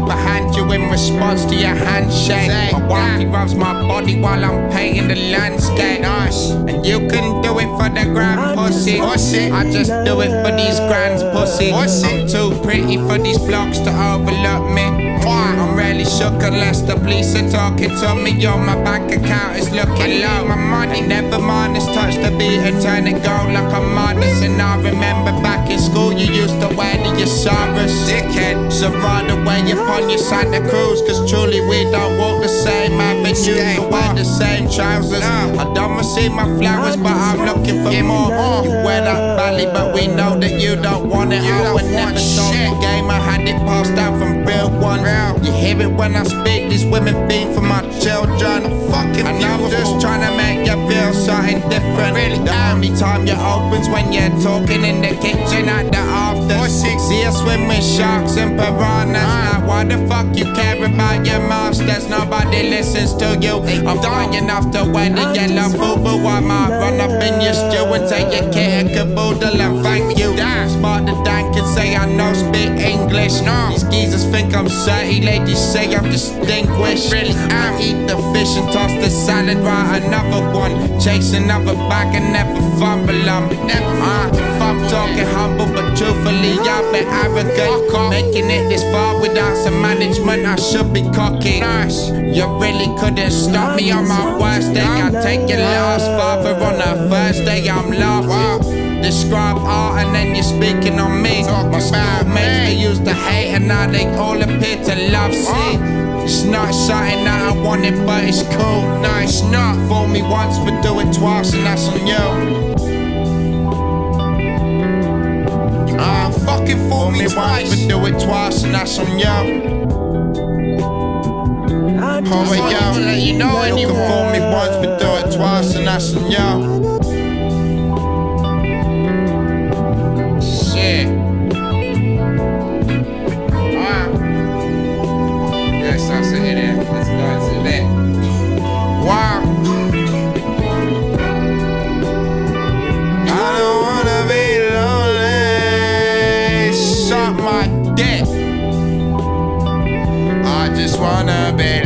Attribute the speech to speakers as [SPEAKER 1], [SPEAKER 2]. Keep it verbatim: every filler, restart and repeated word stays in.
[SPEAKER 1] up behind you in response to your handshake. My wifey rubs my body while I'm painting the landscape. Nice. And you can do it for the grand pussy. Pussy. I just do it for these grands pussy. Pussy. I'm too pretty for these blocks to overlook me. I'm really shook unless the police are talking to me. Yo, my bank account is looking low. My money, never mind, it's touched the beat and turn it gold like I'm modest. And I remember back in school you used to wear the Yasaras. Dickhead, so ride away upon your Santa Cruz, cause truly we don't walk the same avenues or wear the same trousers. I don't receive my flowers, but I'm looking for more. You wear that belly, but we know that you don't want it. I would never sold the game, I had it passed down from real ones. You hear it when I speak, these women fiend for my children. Fucking and I'm just trying to make you feel something different. Really, the only time you opens when you're talking in the kitchen at the afters. See us swim with sharks and piranhas. Now why the fuck you care about your masters? Nobody listens to you. I'm dying enough to wear the yellow fubu. I might run up in your stew and take your kit and caboodle and thank you. Smart the dank and say I know speak English. No, these geezers think I'm dirty, ladies say I'm distinguished. Really, I eat the fish and toss the salad, write another one, chase another bag and never fumble them. Never. Uh, if I'm talking humble, but truthfully I've been arrogant. Making it this far without some management, I should be cocky. Nice. You really couldn't stop me on my worst day. I take your last father on a Thursday, I'm laughing. Describe art and then you're speaking on me. My schoolmates, they used to hate and now they all appear to love. See, it's not something that I wanted, but it's cool. No, it's not. Fool me once, but do it twice, and that's on you. Ah, uh, fucking fool me once, but do it twice, and that's on you. Oh, yo, I'll let you know anymore. You can fool me once, but do it twice, and that's on you. Shit. Wow. That's not sitting there. Let's go into that. Wow. I don't wanna be lonely. Suck my dick. I just wanna be